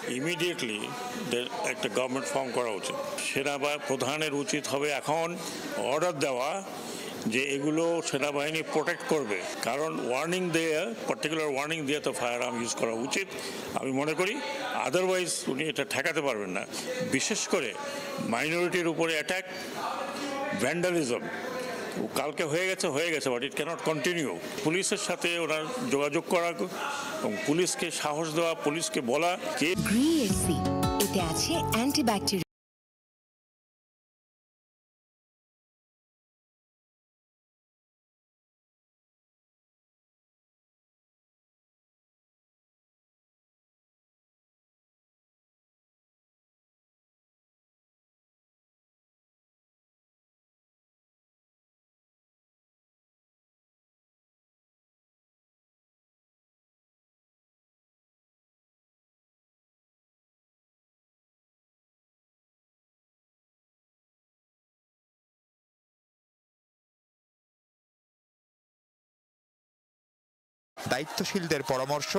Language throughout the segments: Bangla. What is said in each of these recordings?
ইমিডিয়েটলি একটা গভর্নমেন্ট ফর্ম করা উচিত। প্রধানের উচিত হবে এখন অর্ডার দেওয়া যে এগুলো সেনাবাহিনী প্রোটেক্ট করবে, কারণ পার্টিকুলার ওয়ার্নিং দিয়ে তো ফায়ার আর্ম ইউজ করা উচিত আমি মনে করি। আদারওয়াইজ উনি এটা ঠেকাতে পারবেন না। বিশেষ করে মাইনরিটির উপরে অ্যাটাক, ভ্যান্ডালিজম কালকে হয়ে গেছে বাট ইট ক্যানট কন্টিনিউ। পুলিশের সাথে ওনার যোগাযোগ করা এবং পুলিশকে সাহস দেওয়া, পুলিশকে বলা যে এতে আছে অ্যান্টিব্যাকটেরিয়াল। দায়িত্বশীলদের পরামর্শ,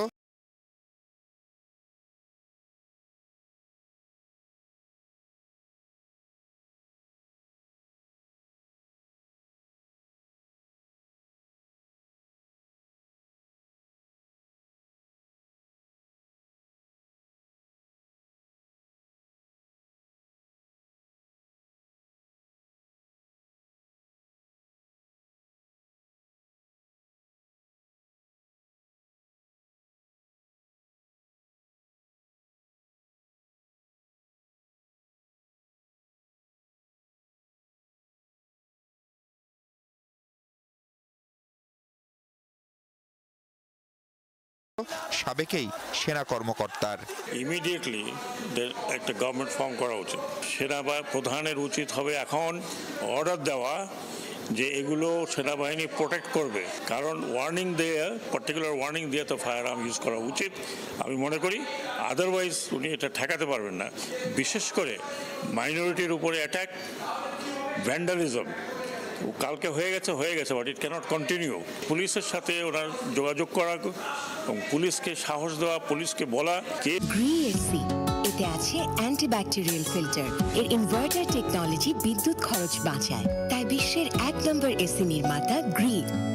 সাবেকেই সেনা কর্মকর্তার ইমিডিয়েটলি একটা গভর্নমেন্ট ফর্ম করা উচিত। প্রধানের উচিত হবে এখন অর্ডার দেওয়া যে এগুলো সেনাবাহিনী প্রোটেক্ট করবে, কারণ পার্টিকুলার ওয়ার্নিং দিয়ে তো ফায়ার আর্ম ইউজ করা উচিত আমি মনে করি। আদারওয়াইজ উনি এটা ঠেকাতে পারবেন না। বিশেষ করে মাইনরিটির উপরে অ্যাটাক, ভ্যান্ডালিজম কালকে হয়ে গেছে বাট ইট ক্যানট কন্টিনিউ। পুলিশের সাথে ওনার যোগাযোগ করা এবং পুলিশকে সাহস দেওয়া, পুলিশকে বলা যে এতে আছে অ্যান্টিব্যাকটেরিয়াল ফিল্টার। এর ইনভার্টার টেকনোলজি বিদ্যুৎ খরচ বাঁচায়, তাই বিশ্বের 1 নম্বর এসি নির্মাতা গ্রি।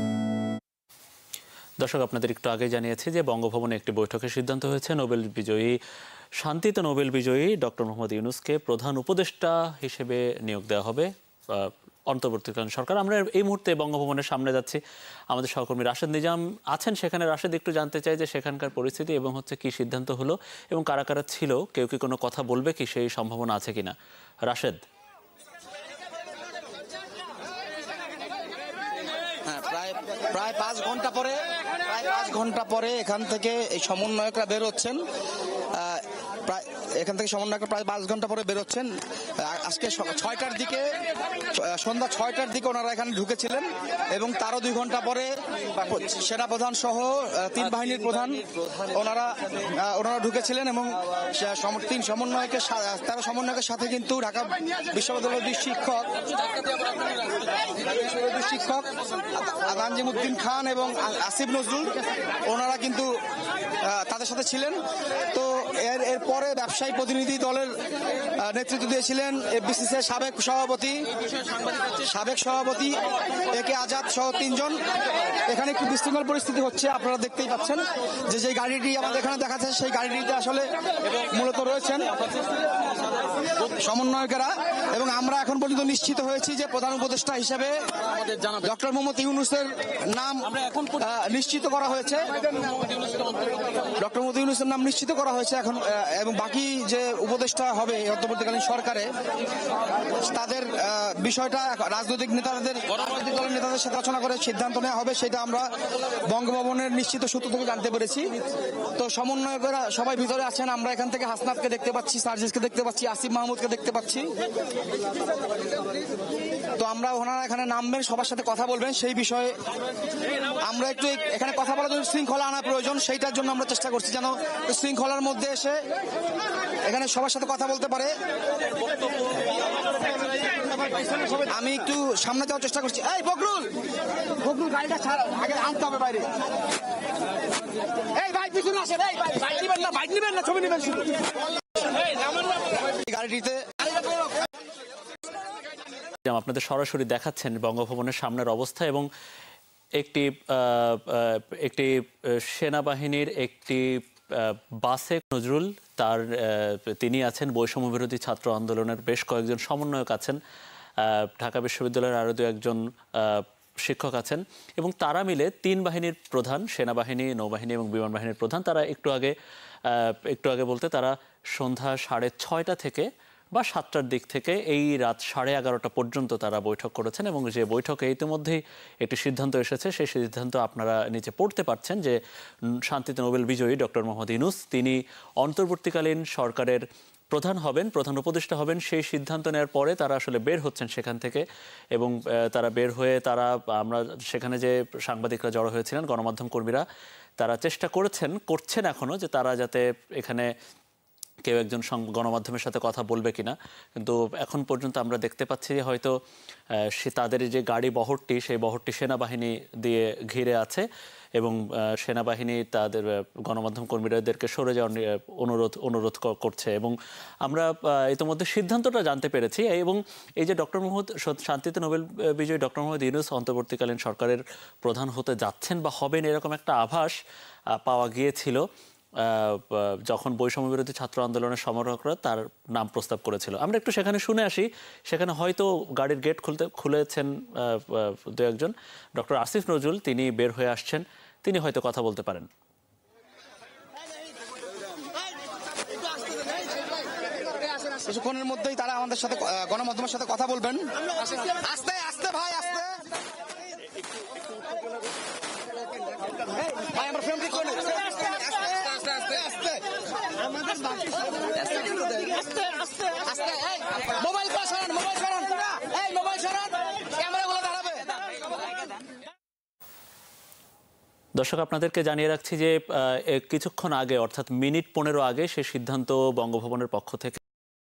দর্শক, আপনাদের একটু আগে জানিয়েছি যে বঙ্গভবনে একটি বৈঠকের সিদ্ধান্ত হয়েছে শান্তিতে নোবেল বিজয়ী ডক্টর মোহাম্মদ ইউনূসকে প্রধান উপদেষ্টা হিসেবে নিয়োগ দেওয়া হবে অন্তর্বর্তীকালীন সরকার। আমরা এই মুহূর্তে বঙ্গভবনের সামনে যাচ্ছি, আমাদের সহকর্মী রাশেদ নিজাম আছেন সেখানে। রাশেদ, একটু জানতে চাই যে সেখানকার পরিস্থিতি এবং কি সিদ্ধান্ত হলো এবং কারা কারা ছিল, কেউ কি কোনো কথা বলবে কি, সেই সম্ভাবনা আছে কিনা? রাশেদ। প্রায় 5 ঘন্টা পরে এখান থেকে এই সমন্বয়করা বেরোচ্ছেন। প্রায় 5 ঘন্টা পরে বেরোচ্ছেন। আজকে সন্ধ্যা 6টার দিকে ওনারা এখানে ঢুকেছিলেন এবং তারও 2 ঘন্টা পরে সেনাপ্রধান সহ 3 বাহিনীর প্রধান ওনারা ঢুকেছিলেন এবং 3 সমন্বয়কের সাথে কিন্তু ঢাকা বিশ্ববিদ্যালয়ের শিক্ষক নাজিমউদ্দিন খান এবং আসিফ নজরুল ওনারা কিন্তু তাদের সাথে ছিলেন। তো এরপরে ব্যবসায়ী প্রতিনিধি দলের নেতৃত্ব দিয়েছিলেন এফবিসিসির সাবেক সভাপতি একে আজাদ সহ 3 জন। এখানে একটু বিশৃঙ্খল পরিস্থিতি হচ্ছে, আপনারা দেখতেই পাচ্ছেন যে গাড়িটি আমাদের এখানে দেখাচ্ছে সেই গাড়িটিতে আসলে মূলত রয়েছেন সমন্বয়কেরা। এবং আমরা এখন পর্যন্ত নিশ্চিত হয়েছি যে প্রধান উপদেষ্টা হিসেবে ডক্টর মোহাম্মদ ইউনূসের নাম নিশ্চিত করা হয়েছে। ডক্টর মোহাম্মদ ইউনূসের নাম নিশ্চিত করা হয়েছে এখন, এবং বাকি যে উপদেষ্টা হবে অন্তর্বর্তীকালীন সরকারে তাদের বিষয়টা রাজনৈতিক নেতাদের সাথে আলোচনা করে সিদ্ধান্ত নেওয়া হবে, সেটা আমরা বঙ্গভবনের নিশ্চিত সূত্র থেকে জানতে পেরেছি। তো সমন্বয়করা সবাই ভিতরে আছেন। আমরা এখান থেকে হাসনাতকে দেখতে পাচ্ছি, সার্জিসকে দেখতে পাচ্ছি, আসিফ মাহমুদকে দেখতে পাচ্ছি। তো আমরা ওনারা এখানে নামবেন, সবার সাথে কথা বলবেন। সেই বিষয়ে আমরা একটু এখানে কথা বলার জন্য শৃঙ্খলা আনা প্রয়োজন, সেইটার জন্য আমরা চেষ্টা করছি যেন শৃঙ্খলার মধ্যে এসে এখানে সবার সাথে কথা বলতে পারে। আমি একটু সামনে যাওয়ার চেষ্টা করছি। এই বকরুল গাড়িটা আগে আনতে হবে বাইরে। এই ভাই পিছনে আসেন, এই বাইক নিবেন না, বাইক নিবেন না, ছবি নিবেন শুধু। গাড়িটিতে আপনাদের সরাসরি দেখাচ্ছেন বঙ্গভবনের সামনের অবস্থা এবং একটি একটি সেনাবাহিনীর একটি বাসে নজরুল তিনি আছেন, বৈষম্য বিরোধী ছাত্র আন্দোলনের বেশ কয়েকজন সমন্বয়ক আছেন, ঢাকা বিশ্ববিদ্যালয়ের আরও দু একজন শিক্ষক আছেন এবং তারা মিলে তিন বাহিনীর প্রধান, সেনাবাহিনী, নৌবাহিনী এবং বিমান বাহিনীর প্রধান, তারা একটু আগে বলতে তারা সন্ধ্যা 6:30 থেকে বা 7টার দিক থেকে এই রাত 11:30 পর্যন্ত তারা বৈঠক করেছেন এবং যে বৈঠকে ইতিমধ্যেই একটি সিদ্ধান্ত এসেছে, সেই সিদ্ধান্ত আপনারা নিচে পড়তে পারছেন যে শান্তিতে নোবেল বিজয়ী ডক্টর মোহাম্মদ ইউনূস তিনি অন্তর্বর্তীকালীন সরকারের প্রধান হবেন, প্রধান উপদেষ্টা হবেন। সেই সিদ্ধান্ত নেওয়ার পরে তারা আসলে বের হচ্ছেন সেখান থেকে এবং তারা বের হয়ে আমরা সেখানে যে সাংবাদিকরা জড়ো হয়েছিলেন, গণমাধ্যম কর্মীরা, তারা চেষ্টা করছেন এখনো যে তারা যাতে এখানে কেউ একজন গণমাধ্যমের সাথে কথা বলবে কিনা, কিন্তু এখন পর্যন্ত আমরা দেখতে পাচ্ছি যে হয়তো তাদের যে গাড়ি বহরটি, সেই বহরটি সেনাবাহিনী দিয়ে ঘিরে আছে এবং সেনাবাহিনী তাদের গণমাধ্যম কর্মীদেরকে সরে যাওয়ার অনুরোধ করছে এবং আমরা ইতিমধ্যে সিদ্ধান্তটা জানতে পেরেছি। এবং এই যে শান্তিতে নোবেল বিজয়ী ডক্টর মোহাম্মদ ইউনূস অন্তর্বর্তীকালীন সরকারের প্রধান হতে যাচ্ছেন বা হবেন, এরকম একটা আভাস পাওয়া গিয়েছিল যখন বৈষম্য বিরোধী ছাত্র আন্দোলনের সমন্বয়করা তার নাম প্রস্তাব করেছিল। আমরা একটু সেখানে শুনে আসি। সেখানে হয়তো গাড়ির গেট খুলেছেন দু একজন। ডক্টর আসিফ নজরুল তিনি বের হয়ে আসছেন, তিনি হয়তো কথা বলতে পারেন। কিছুক্ষণের মধ্যেই তারা আমাদের সাথে গণমাধ্যমের সাথে কথা বলবেন। আস্তে আস্তে ভাই, আস্তে ভাই, আমরা ফ্রেম ঠিক করে নিই। মোবাইল সরান, মোবাইল সরান, এই মোবাইল সরান, ক্যামেরাগুলো দাঁড়াবে। দর্শক, আপনাদেরকে জানিয়ে রাখছি যে কিছুক্ষণ আগে, অর্থাৎ মিনিট 15 আগে সে সিদ্ধান্ত বঙ্গভবনের পক্ষ থেকে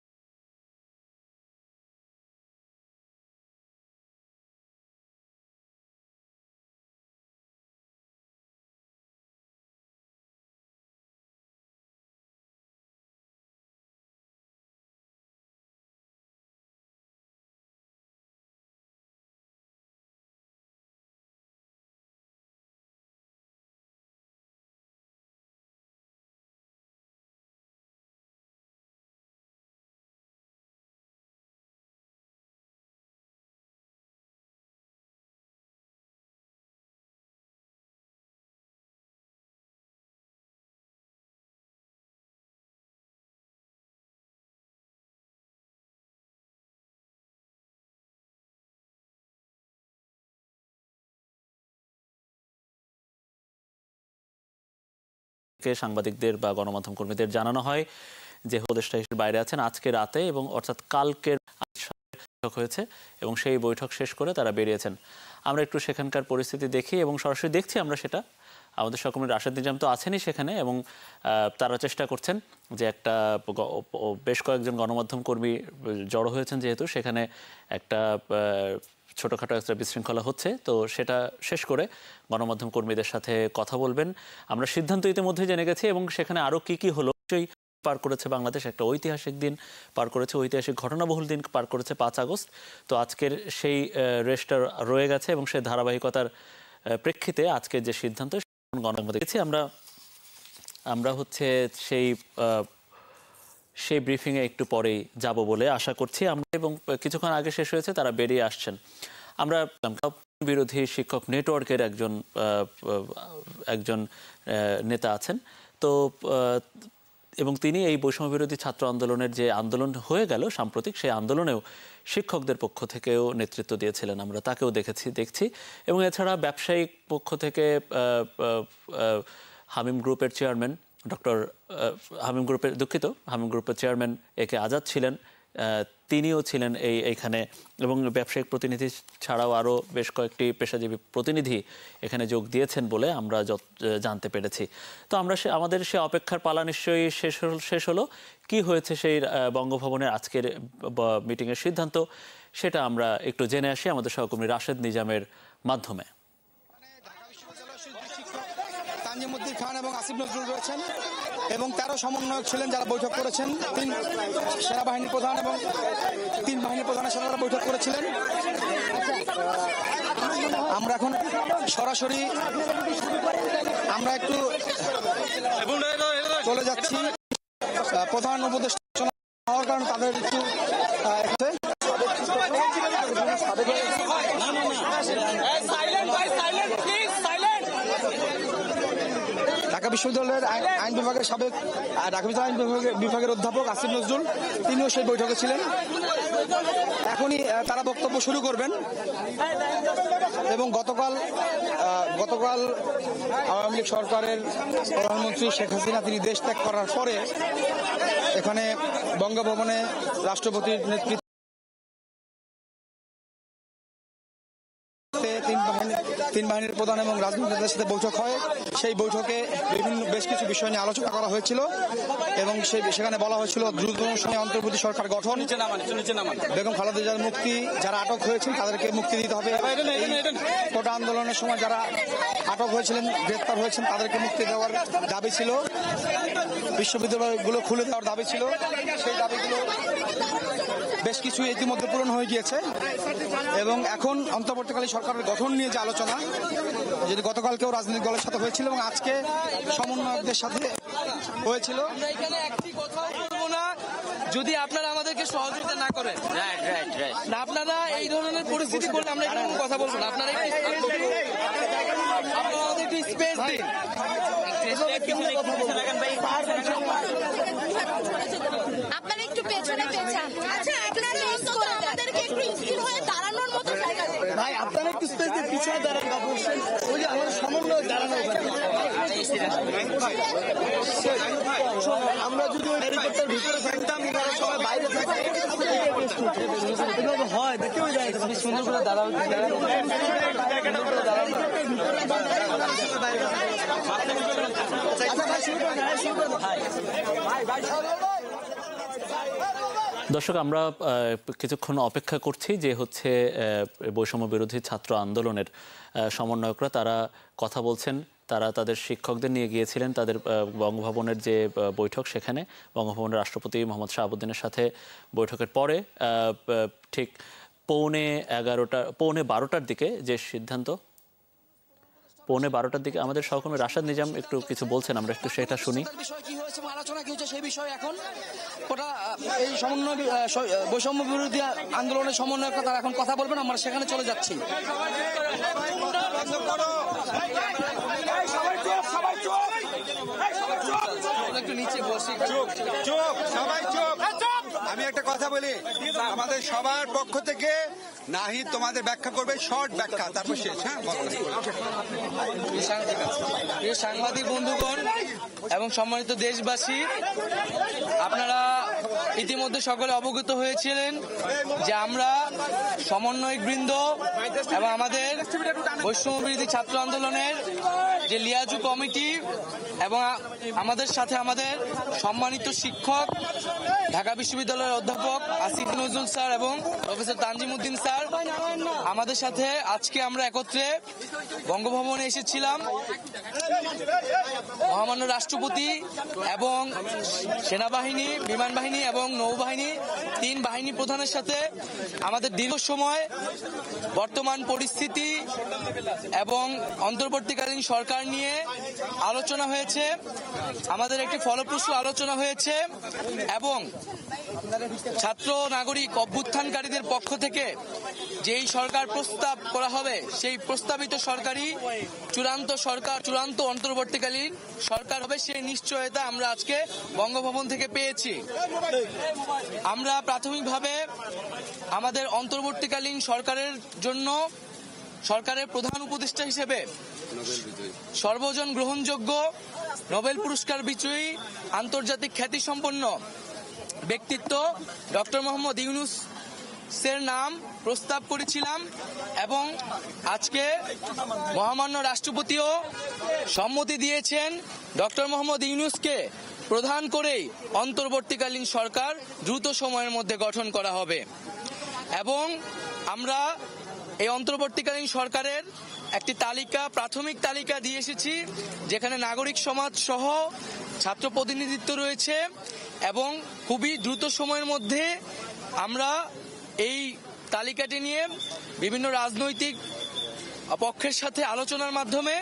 সাংবাদিকদের বা গণমাধ্যম কর্মীদের জানানো হয় যে উপদেষ্টা হিসেবে বাইরে আছেন আজকে রাতে, এবং অর্থাৎ কালকের বৈঠক হয়েছে এবং সেই বৈঠক শেষ করে তারা বেরিয়েছেন। আমরা একটু সেখানকার পরিস্থিতি দেখি এবং সরাসরি দেখছি আমরা সেটা। আমাদের সহকর্মী রাশেদ নিজাম তো আছেনই সেখানে এবং তারা চেষ্টা করছেন যে একটা বেশ কয়েকজন গণমাধ্যম কর্মী জড়ো হয়েছেন, যেহেতু সেখানে একটা ছোটোখাটো একটা বিশৃঙ্খলা হচ্ছে, তো সেটা শেষ করে গণমাধ্যম কর্মীদের সাথে কথা বলবেন। আমরা সিদ্ধান্ত ইতিমধ্যে জেনে গেছি এবং সেখানে আরও কি হলো সেই পার করেছে বাংলাদেশ, একটা ঐতিহাসিক দিন পার করেছে, ঐতিহাসিক ঘটনাবহুল দিন পার করেছে 5 আগস্ট। তো আজকের সেই রেস্টটা রয়ে গেছে এবং সেই ধারাবাহিকতার প্রেক্ষিতে আজকের যে সিদ্ধান্ত গণমাধ্যমে দেখেছি আমরা হচ্ছে সেই ব্রিফিংয়ে একটু পরেই যাব বলে আশা করছি আমরা, এবং কিছুক্ষণ আগে শেষ হয়েছে, তারা বেরিয়ে আসছেন। আমরা বিরোধী শিক্ষক নেটওয়ার্কের একজন নেতা আছেন তো, এবং তিনি এই বৈষম্য বিরোধী ছাত্র আন্দোলনের যে আন্দোলন হয়ে গেল সাম্প্রতিক, সেই আন্দোলনেও শিক্ষকদের পক্ষ থেকেও নেতৃত্ব দিয়েছিলেন, আমরা তাকেও দেখছি। এবং এছাড়া ব্যবসায়িক পক্ষ থেকে হামিম গ্রুপের চেয়ারম্যান হামিম গ্রুপের চেয়ারম্যান একে আজাদ ছিলেন, তিনিও ছিলেন এইখানে, এবং ব্যবসায়িক প্রতিনিধি ছাড়াও আরও বেশ কয়েকটি পেশাজীবী প্রতিনিধি এখানে যোগ দিয়েছেন বলে আমরা জানতে পেরেছি। তো আমাদের সে অপেক্ষার পালা নিশ্চয়ই শেষ হলো। কি হয়েছে সেই বঙ্গভবনের আজকের মিটিংয়ের সিদ্ধান্ত, সেটা আমরা একটু জেনে আসি আমাদের সহকর্মী রাশেদ নিজামের মাধ্যমে। তানজিমুদ্দিন খান এবং আসিফ নজরুল রয়েছেন এবং 13 সমন্বয়ক ছিলেন যারা বৈঠক করেছেন। 3 সেনাবাহিনী প্রধান এবং 3 বাহিনী প্রধানের সাথে তারা বৈঠক করেছিলেন। আমরা এখন সরাসরি আমরা একটু চলে যাচ্ছি প্রধান উপদেষ্টা হওয়ার কারণে তাদের একটু ঢাকা বিশ্ববিদ্যালয়ের আইন বিভাগের সাবেক ঢাকা বিশ্ববিদ্যালয় আইন বিভাগের অধ্যাপক আসিফ নজরুল তিনিও সেই বৈঠকে ছিলেন। এখনই তারা বক্তব্য শুরু করবেন এবং গতকাল আওয়ামী লীগ সরকারের প্রধানমন্ত্রী শেখ হাসিনা তিনি দেশ ত্যাগ করার পরে এখানে বঙ্গভবনে রাষ্ট্রপতির নেতৃত্বে তিন বাহিনীর প্রধান এবং রাজনীতিদের সাথে বৈঠক হয়। সেই বৈঠকে বেশ কিছু বিষয় নিয়ে আলোচনা করা হয়েছিল এবং সেখানে বলা হয়েছিল দ্রুততম সময়ে অন্তর্বর্তী সরকার গঠন, বেগম খালেদা জিয়ার মুক্তি, যারা আটক হয়েছেন তাদেরকে মুক্তি দিতে হবে, কোটা আন্দোলনের সময় যারা আটক হয়েছিলেন গ্রেপ্তার হয়েছেন তাদেরকে মুক্তি দেওয়ার দাবি ছিল, বিশ্ববিদ্যালয়গুলো খুলে দেওয়ার দাবি ছিল। সেই দাবিগুলো বেশ কিছু ইতিমধ্যে পূরণ হয়ে গিয়েছে এবং এখন অন্তর্বর্তীকালীন সরকারের গঠন নিয়ে যে আলোচনা, যেটি গতকালকেও রাজনৈতিক দলের সাথে হয়েছিল এবং আজকে সমন্বয়কদের সাথে হয়েছিল। আমরা এখানে একটি কথা বলবো না যদি আপনারা আমাদেরকে সহযোগিতা না করেন। না, আপনারা এই ধরনের পরিস্থিতি করলে আমরা এখানে কোনো কথা বলবো না। আপনারা আমাদেরকে স্পেস দিন। আপনারা একটু পেছনে পেছান। আচ্ছা, আপনারা অন্তত আমাদেরকে একটু স্থির হয়ে দাঁড়ানোর মতো জায়গা দেন। ভাই আপনারা একটু স্পেস দিয়ে পিছিয়ে দাঁড়ান বা বসেন। ওই যে আমাদের সমন্বয় দাঁড়ানো আমরা যদি ওই হেলিকপ্টার ভিতরে থাকতাম সবাই বাইরে থাকতাম হয় কেউ যায় সুন্দর করে দাঁড়াও। দর্শক, আমরা কিছুক্ষণ অপেক্ষা করছি যে হচ্ছে বৈষম্য বিরোধী ছাত্র আন্দোলনের সমন্বয়করা তারা কথা বলছেন। তারা তাদের শিক্ষকদের নিয়ে গিয়েছিলেন তাদের বঙ্গভবনের যে বৈঠক, সেখানে বঙ্গভবনের রাষ্ট্রপতি মোহাম্মদ শাহাবুদ্দিনের সাথে বৈঠকের পরে ঠিক পৌনে 12টার দিকে যে সিদ্ধান্ত, পৌনে 12টার দিকে আমাদের সহকর্মী রাশাদ নিজাম একটু কিছু বলছেন, আমরা একটু সেটা শুনি। আলোচনা কি হচ্ছে সেই বিষয়ে এখন ওটা এই সমন্বয় বৈষম্য বিরোধী আন্দোলনের সমন্বয়করা তারা এখন কথা বলবেন, আমরা সেখানে চলে যাচ্ছি। আমি একটা কথা বলি, আমাদের সবার পক্ষ থেকে নাহিদ তোমাদের ব্যাখ্যা করবে, শর্ট ব্যাখ্যা, তারপর শেষ। প্রিয় সাংবাদিক বন্ধুগণ এবং সম্মানিত দেশবাসী, আপনারা ইতিমধ্যে সকলে অবগত হয়েছিলেন যে আমরা সমন্বয়ক বৃন্দ এবং আমাদের বৈষম্য বিরোধী ছাত্র আন্দোলনের যে লিয়াজু কমিটি এবং আমাদের সাথে আমাদের সম্মানিত শিক্ষক ঢাকা বিশ্ববিদ্যালয়ের অধ্যাপক আসিফ নজরুল স্যার এবং প্রফেসর তানজিমুদ্দিন স্যার আমাদের সাথে আজকে আমরা একত্রে বঙ্গভবনে এসেছিলাম। মহামান্য রাষ্ট্রপতি এবং সেনাবাহিনী, বিমান বাহিনী এবং নৌবাহিনী 3 বাহিনী প্রধানের সাথে আমাদের দীর্ঘ সময় বর্তমান পরিস্থিতি এবং অন্তর্বর্তীকালীন সরকার নিয়ে আলোচনা হয়েছে। আমাদের একটি ফলপ্রসূ আলোচনা হয়েছে এবং ছাত্র নাগরিক অভ্যুত্থানকারীদের পক্ষ থেকে যেই সরকার প্রস্তাব করা হবে সেই প্রস্তাবিত সরকারি চূড়ান্ত অন্তর্বর্তীকালীন সরকার হবে, সেই নিশ্চয়তা আমরা আজকে বঙ্গভবন থেকে পেয়েছি। আমরা প্রাথমিকভাবে আমাদের অন্তর্বর্তীকালীন সরকারের জন্য সরকারের প্রধান উপদেষ্টা হিসেবে সর্বজন গ্রহণযোগ্য নোবেল পুরস্কার বিজয়ী আন্তর্জাতিক খ্যাতিসম্পন্ন ব্যক্তিত্ব ডক্টর মোহাম্মদ ইউনূসের নাম প্রস্তাব করেছিলাম এবং আজকে মহামান্য রাষ্ট্রপতিও সম্মতি দিয়েছেন ডক্টর মোহাম্মদ ইউনূসকে প্রধান করেই অন্তর্বর্তীকালীন সরকার দ্রুত সময়ের মধ্যে গঠন করা হবে। এবং আমরা এই অন্তর্বর্তীকালীন সরকারের একটি তালিকা, প্রাথমিক তালিকা দিয়ে এসেছি, যেখানে নাগরিক সমাজ সহ ছাত্র প্রতিনিধিত্ব রয়েছে এবং খুবই দ্রুত সময়ের মধ্যে আমরা এই তালিকাটি নিয়ে বিভিন্ন রাজনৈতিক পক্ষের সাথে আলোচনার মাধ্যমে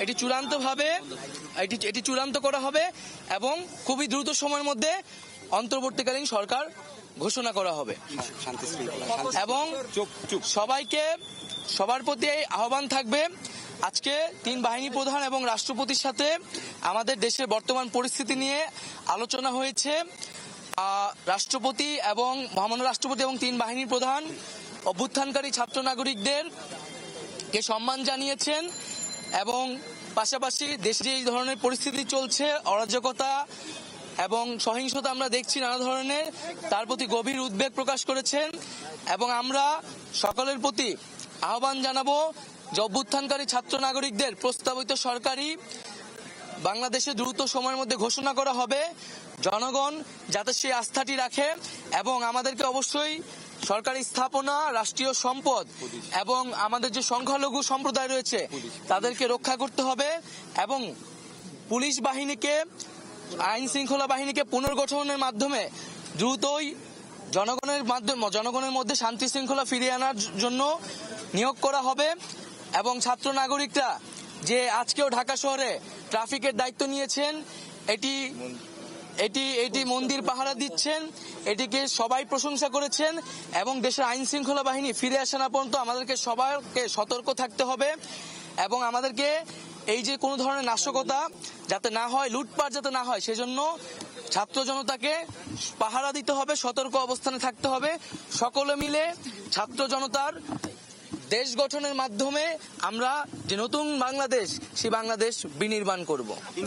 এটি চূড়ান্ত করা হবে এবং খুবই দ্রুত সময়ের মধ্যে অন্তর্বর্তীকালীন সরকার ঘোষণা করা হবে। এবং সবার প্রতি আহ্বান থাকবে, আজকে 3 বাহিনী প্রধান এবং রাষ্ট্রপতির সাথে আমাদের দেশের বর্তমান পরিস্থিতি নিয়ে আলোচনা হয়েছে। রাষ্ট্রপতি এবং মহামান্য রাষ্ট্রপতি এবং 3 বাহিনীর প্রধান অভ্যুত্থানকারী ছাত্র নাগরিকদের কে সম্মান জানিয়েছেন এবং পাশাপাশি দেশে এই ধরনের পরিস্থিতি চলছে, অরাজকতা এবং সহিংসতা আমরা দেখছি নানা ধরনের, তার প্রতি গভীর উদ্বেগ প্রকাশ করেছেন এবং আমরা সকলের প্রতি আহ্বান জানাবো যে অভ্যুত্থানকারী ছাত্র নাগরিকদের প্রস্তাবিত সরকারি বাংলাদেশে দ্রুত সময়ের মধ্যে ঘোষণা করা হবে। জনগণ যাতে সেই আস্থাটি রাখে এবং আমাদেরকে অবশ্যই সরকারি স্থাপনা, রাষ্ট্রীয় সম্পদ এবং আমাদের যে সংখ্যালঘু সম্প্রদায় রয়েছে তাদেরকে রক্ষা করতে হবে এবং পুলিশ বাহিনীকে, আইন শৃঙ্খলা বাহিনীকে পুনর্গঠনের মাধ্যমে দ্রুতই জনগণের মধ্যে শান্তি শৃঙ্খলা ফিরিয়ে আনার জন্য নিয়োগ করা হবে এবং ছাত্র নাগরিকরা যে আজকেও ঢাকা শহরে ট্রাফিকের দায়িত্ব নিয়েছেন, এটি মন্দির পাহারা দিচ্ছেন, এটিকে সবাই প্রশংসা করেছেন এবং দেশের আইন শৃঙ্খলা বাহিনী ফিরে আসা না পর্যন্ত আমাদেরকে সবাইকে সতর্ক থাকতে হবে এবং আমাদেরকে এই যে কোনো ধরনের নাশকতা যাতে না হয়, লুটপাট যাতে না হয়, সেজন্য ছাত্র জনতাকে পাহারা দিতে হবে, সতর্ক অবস্থানে থাকতে হবে। সকলে মিলে ছাত্র জনতার দেশ গঠনের মাধ্যমে আমরা যে নতুন বাংলাদেশ, সেই বাংলাদেশ বিনির্মাণ করব।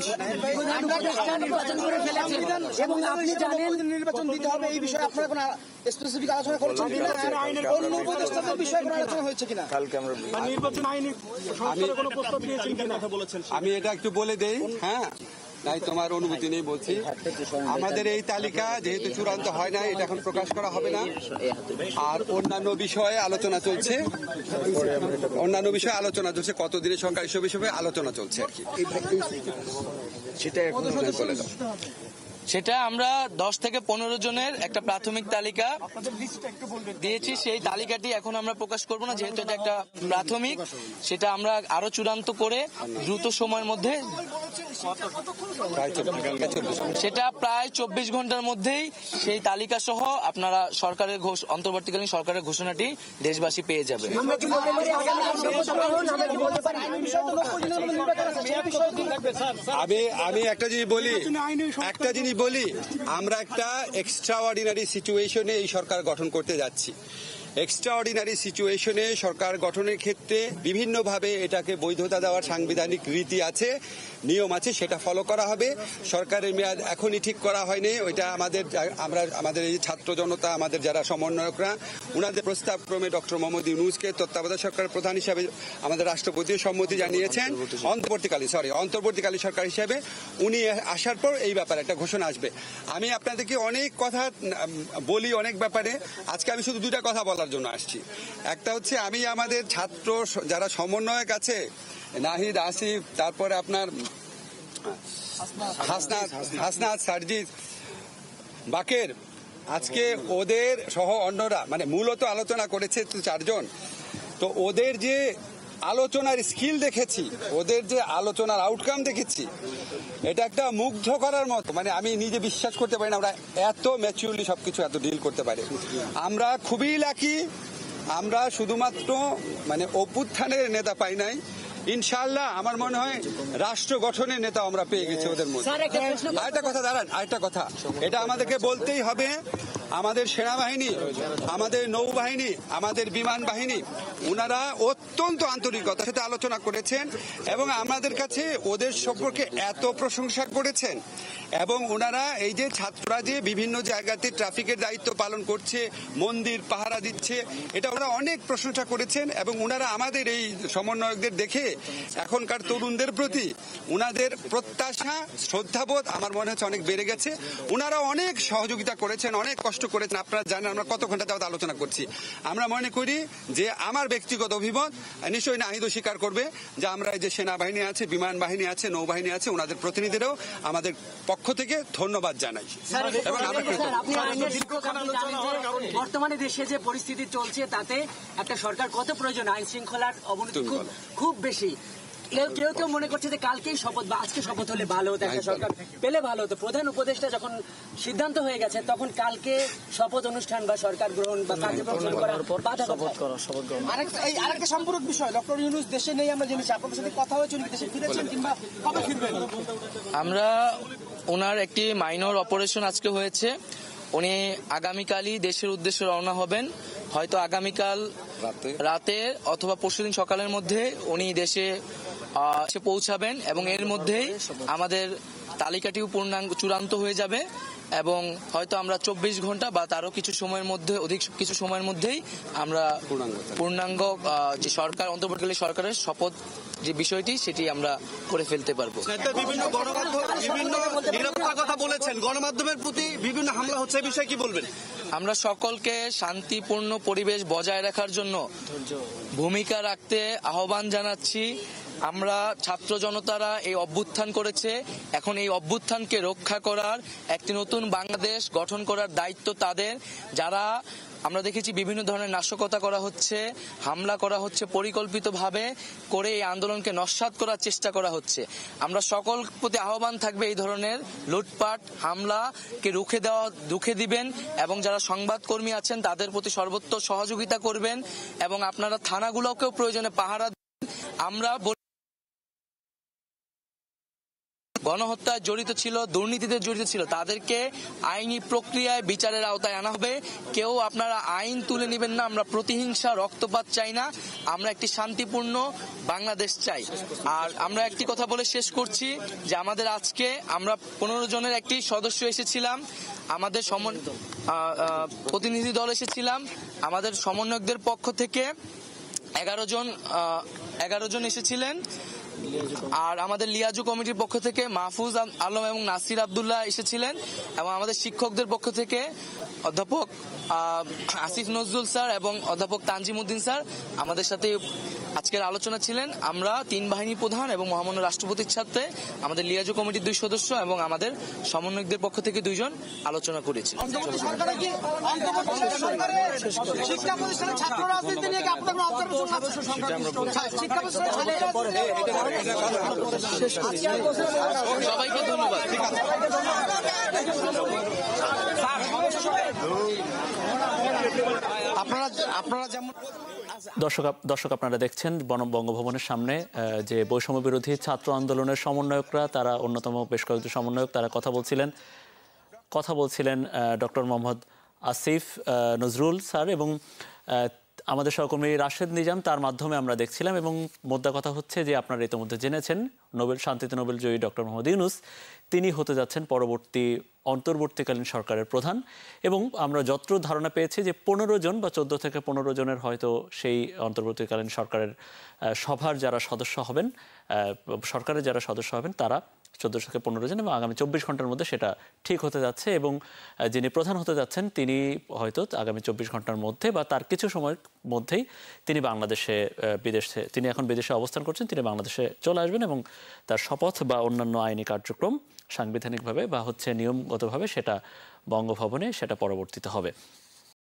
এবং আপনি জানেন নির্বাচন দিতে হবে, এই বিষয়ে আপনারা কোনো স্পেসিফিক আলোচনা করেছেন কিনা? অন্য উপদেষ্টাদের বিষয়ে কোনো আলোচনা হয়েছে কিনা? নির্বাচন আইনি সংস্কারের কোনো প্রস্তাব দিয়েছেন কিনা কথা বলেছেন? আমি এটা একটু বলে দেই। হ্যাঁ, তাই তোমার অনুমতি নেই বলছি। আমাদের এই তালিকা যেহেতু চূড়ান্ত হয় না, এটা এখন প্রকাশ করা হবে না। আর অন্যান্য বিষয়ে আলোচনা চলছে, কতদিনের সরকার এসব বিষয়ে আলোচনা চলছে আর কি। সেটা এখন বলে দাও। সেটা আমরা 10 থেকে 15 জনের একটা প্রাথমিক তালিকা দিয়েছি। সেই তালিকাটি এখন আমরা প্রকাশ করব না, যেহেতু এটা একটা প্রাথমিক। সেটা আমরা আরো চূড়ান্ত করে দ্রুত সময়ের মধ্যে, সেটা প্রায় 24 ঘন্টার মধ্যেই সেই তালিকা সহ আপনারা সরকারের অন্তর্বর্তীকালীন সরকারের ঘোষণাটি দেশবাসী পেয়ে যাবে। আমি একটা জিনিস বলি, আমরা একটা এক্সট্রাঅর্ডিনারি সিচুয়েশনে এই সরকার গঠন করতে যাচ্ছি। এক্সট্রাঅর্ডিনারি সিচুয়েশনে সরকার গঠনের ক্ষেত্রে বিভিন্নভাবে এটাকে বৈধতা দেওয়ার সাংবিধানিক রীতি আছে, নিয়ম আছে, সেটা ফলো করা হবে। সরকারের মেয়াদ এখনই ঠিক করা হয়নি, ওইটা আমাদের এই ছাত্র জনতা, আমাদের যারা সমন্বয়করা, ওনাদের প্রস্তাব ক্রমে ডক্টর মোহাম্মদ ইউনূসকে তত্ত্বাবধায়ক সরকারের প্রধান হিসাবে আমাদের রাষ্ট্রপতিও সম্মতি জানিয়েছেন। অন্তর্বর্তীকালীন সরকার হিসাবে উনি আসার পর এই ব্যাপারে একটা ঘোষণা আসবে। আমি আপনাদেরকে অনেক কথা বলি অনেক ব্যাপারে, আজকে আমি শুধু 2টা কথা বলার জন্য আসছি। একটা হচ্ছে, আমি আমাদের ছাত্র যারা সমন্বয়ক আছে, নাহিদ, আসিফ, তারপরে আপনার হাসনাত, সার্জিস, বাকের, আজকে ওদের সহ অন্যরা মানে মূলত আলোচনা করেছে 4 জন। তো ওদের যে আলোচনার স্কিল দেখেছি, ওদের যে আলোচনার আউটকাম দেখেছি, এটা একটা মুগ্ধ করার মতো। মানে আমি নিজে বিশ্বাস করতে পারি না আমরা এত ম্যাচিউরলি সবকিছু এত ডিল করতে পারি। আমরা খুবই লাকি, আমরা শুধুমাত্র মানে অভ্যুত্থানের নেতা পাই নাই, ইনশাআল্লাহ আমার মনে হয় রাষ্ট্র গঠনের নেতা আমরা পেয়ে গেছি ওদের মধ্যে। আরেকটা কথা এটা আমাদেরকে বলতেই হবে, আমাদের সেনাবাহিনী, আমাদের নৌবাহিনী, আমাদের বিমান বাহিনী, ওনারা অত্যন্ত আন্তরিকতার সাথে আলোচনা করেছেন এবং আমাদের কাছে ওদের সম্পর্কে এত প্রশংসা করেছেন এবং ওনারা এই যে ছাত্ররা যে বিভিন্ন জায়গাতে ট্রাফিকের দায়িত্ব পালন করছে, মন্দির পাহারা দিচ্ছে, এটা ওনারা অনেক প্রশংসা করেছেন এবং ওনারা আমাদের এই সমন্বয়কদের দেখে এখনকার তরুণদের প্রতি ওনাদের প্রত্যাশা, শ্রদ্ধাবোধ আমার মনে হচ্ছে অনেক বেড়ে গেছে। ওনারা অনেক সহযোগিতা করেছেন, অনেক কষ্ট নষ্ট করেছেন। আপনারা জানেন আমরা কত ঘন্টা যাবত আলোচনা করছি। আমরা মনে করি যে আমার ব্যক্তিগত অভিমত, নিশ্চয়ই নাহিদও স্বীকার করবে যে আমরা এই যে সেনাবাহিনী আছে, বিমান বাহিনী আছে, নৌবাহিনী আছে, ওনাদের প্রতিনিধিরাও আমাদের পক্ষ থেকে ধন্যবাদ জানাই এবং আমরা বর্তমানে দেশে যে পরিস্থিতি চলছে তাতে একটা সরকার কত প্রয়োজন, আইন শৃঙ্খলার অবনতি খুব বেশি। কেউ কেউ মনে করছে যে কালকেই শপথ বা আজকে শপথ হলে ভালো হতো, একটা সরকার পেলে ভালো হতো। প্রধান উপদেষ্টা যখন সিদ্ধান্ত হয়ে গেছে তখন কালকে শপথ অনুষ্ঠান বা সরকার গ্রহণ বা কার্যক্রম শুরু করা বাধা আরেকটা সম্পূরক বিষয়, ডক্টর ইউনূস দেশে নেই আমরা জেনেছি, আপনাদের সাথে কথা হয়েছে, দেশে ফিরেছেন কিংবা কবে ফিরবেন? আমরা ওনার একটি মাইনর অপারেশন আজকে হয়েছে, উনি আগামীকালই দেশের উদ্দেশ্যে রওনা হবেন। হয়তো আগামীকাল রাতে অথবা পরশুদিন সকালের মধ্যে উনি দেশে পৌঁছাবেন এবং এর মধ্যেই আমাদের তালিকাটিও চূড়ান্ত হয়ে যাবে এবং হয়তো আমরা 24 ঘন্টা বা তারও কিছু সময়ের মধ্যে, অধিক কিছু সময়ের মধ্যেই আমরা পূর্ণাঙ্গ যে সরকার, অন্তর্বর্তীকালীন সরকারের শপথ যে বিষয়টি সেটি আমরা করে ফেলতে পারবো। বিভিন্ন নিরাপত্তার কথা বলেছেন, গণমাধ্যমের প্রতি বিভিন্ন হামলা হচ্ছে, এই বিষয়ে কি বলবেন? আমরা সকলকে শান্তিপূর্ণ পরিবেশ বজায় রাখার জন্য ভূমিকা রাখতে আহ্বান জানাচ্ছি। আমরা ছাত্র জনতারা এই অভ্যুত্থান করেছে, এখন এই অভ্যুত্থানকে রক্ষা করার একটি নতুন বাংলাদেশ গঠন করার দায়িত্ব তাদের। যারা আমরা দেখেছি বিভিন্ন ধরনের নাশকতা করা হচ্ছে, হামলা করা হচ্ছে, পরিকল্পিতভাবে করে এই আন্দোলনকে নস্যাৎ করার চেষ্টা করা হচ্ছে। আমরা সকল প্রতি আহ্বান থাকবে এই ধরনের লুটপাট হামলাকে রুখে দিবেন এবং যারা সংবাদকর্মী আছেন তাদের প্রতি সর্বোচ্চ সহযোগিতা করবেন এবং আপনারা থানাগুলোকেও প্রয়োজনে পাহারা দিন। আমরা গণহত্যায় জড়িত ছিল, দুর্নীতিতে জড়িত ছিল, তাদেরকে আইনি প্রক্রিয়ায় বিচারের আওতায় আনা হবে। কেউ আপনারা আইন তুলে নেবেন না। আমরা প্রতিহিংসা, রক্তপাত চাই না, আমরা একটি শান্তিপূর্ণ বাংলাদেশ চাই। আর আমরা একটি কথা বলে শেষ করছি যে আমাদের আজকে আমরা 15 জনের একটি সদস্য এসেছিলাম, আমাদের প্রতিনিধি দল এসেছিলাম, আমাদের সমন্বয়কদের পক্ষ থেকে 11 জন এসেছিলেন, আর আমাদের লিয়াজু কমিটির পক্ষ থেকে মাহফুজ আলম এবং নাসির আব্দুল্লাহ এসেছিলেন এবং আমাদের শিক্ষকদের পক্ষ থেকে অধ্যাপক আসিফ নজরুল স্যার এবং অধ্যাপক তানজিম উদ্দিন স্যার আমাদের সাথে আজকের আলোচনা ছিলেন। আমরা 3 বাহিনী প্রধান এবং মহামান্য রাষ্ট্রপতির সাথে আমাদের লিয়াজু কমিটির 2 সদস্য এবং আমাদের সমন্বয়কদের পক্ষ থেকে 2 জন আলোচনা করেছি। সবাইকে ধন্যবাদ। আপনারা যেমন দর্শক আপনারা দেখছেন বঙ্গভবনের সামনে যে বৈষম্য বিরোধী ছাত্র আন্দোলনের সমন্বয়করা, তারা অন্যতম বেশ কয়েকজন সমন্বয়ক, তারা কথা বলছিলেন ডক্টর মোহাম্মদ আসিফ নজরুল স্যার এবং আমাদের সহকর্মী রাশেদ নিজাম, তার মাধ্যমে আমরা দেখছিলাম। এবং মোদ্দা কথা হচ্ছে যে আপনারা ইতিমধ্যে জেনেছেন শান্তিতে নোবেল জয়ী ডক্টর মোহাম্মদ ইউনূস তিনি হতে যাচ্ছেন অন্তর্বর্তীকালীন সরকারের প্রধান। এবং আমরা যতটুকু ধারণা পেয়েছি যে 15 জন বা 14 থেকে 15 জনের হয়তো সেই অন্তর্বর্তীকালীন সরকারের সভার যারা সদস্য হবেন, সরকারের যারা সদস্য হবেন তারা 14 থেকে 15 জন এবং আগামী 24 ঘন্টার মধ্যে সেটা ঠিক হতে যাচ্ছে। এবং যিনি প্রধান হতে যাচ্ছেন তিনি হয়তো আগামী 24 ঘন্টার মধ্যে বা তার কিছু সময়ের মধ্যেই তিনি তিনি এখন বিদেশে অবস্থান করছেন, তিনি বাংলাদেশে চলে আসবেন এবং তার শপথ বা অন্যান্য আইনি কার্যক্রম সাংবিধানিকভাবে বা নিয়মগতভাবে সেটা বঙ্গভবনে সেটা পরবর্তীতে হবে।